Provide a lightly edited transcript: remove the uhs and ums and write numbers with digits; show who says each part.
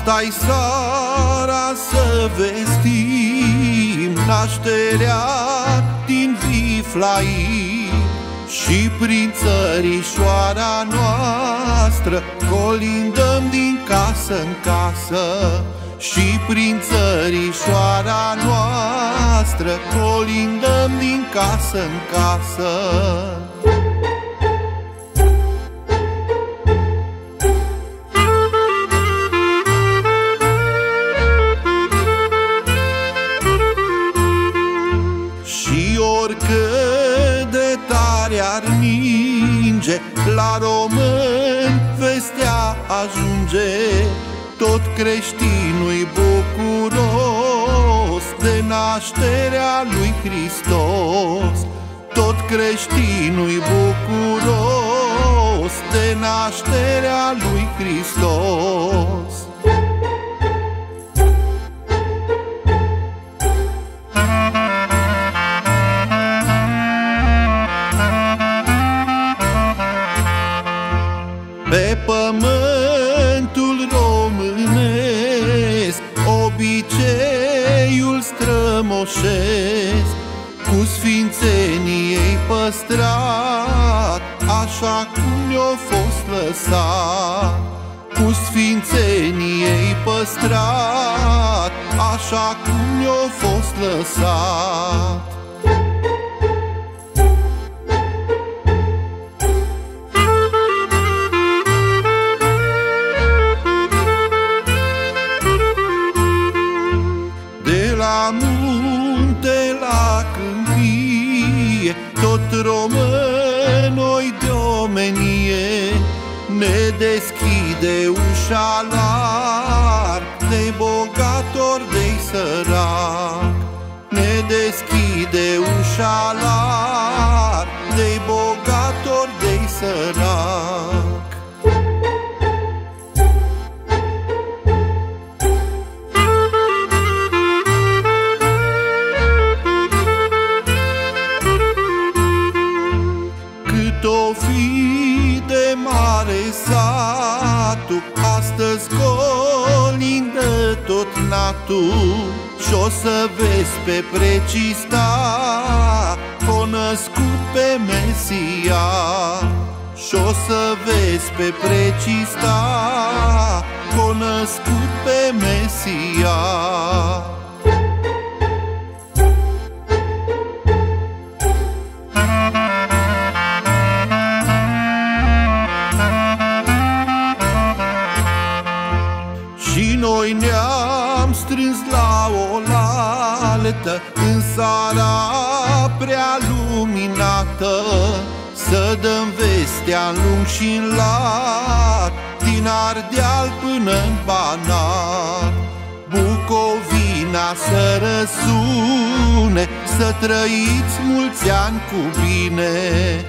Speaker 1: Stai seara să vestim nașterea din Viflaim, și prin țărișoara noastră colindăm din casă în casă, și prin țărișoara noastră colindăm din casă în casă. Și oricât de tare ar ninge, la români vestea ajunge. Tot creștinul-i bucuros de nașterea lui Hristos. Tot creștinul-i bucuros de nașterea lui Hristos. Pe pământul românesc obiceiul strămoșesc, cu sfințenie-i păstrat, așa cum i-a fost lăsat. Cu sfințenie-i păstrat, așa cum i-a fost lăsat. La munte, la câmpie, tot românoi de omenie, ne deschide ușa larg, de bogat ori de sărac. Ne deschide ușa larg, de bogat ori de sărac. O fi de mare satul, astăzi colindă tot natul, și-o să vezi pe precista că-o născut pe Mesia. Și-o să vezi pe precista că-o născut pe Mesia. Și noi ne-am strâns la oaltă în seara prea luminată, să dăm vestea în lung și în lat, din Ardeal până-n Banat. Bucovina să răsune, să trăiți mulți ani cu bine.